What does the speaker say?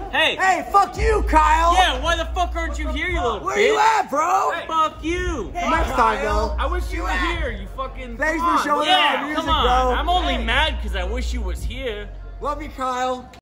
Hey. Hey, fuck you, Kyle. Yeah, why the fuck aren't you here, you little bitch? Where you at, bro? Hey. Fuck you. Hey, next time, though. I wish you were here, you fucking... Thanks for showing up. Yeah, Music, come on. bro. I'm only mad because I wish you was here. Love you, Kyle.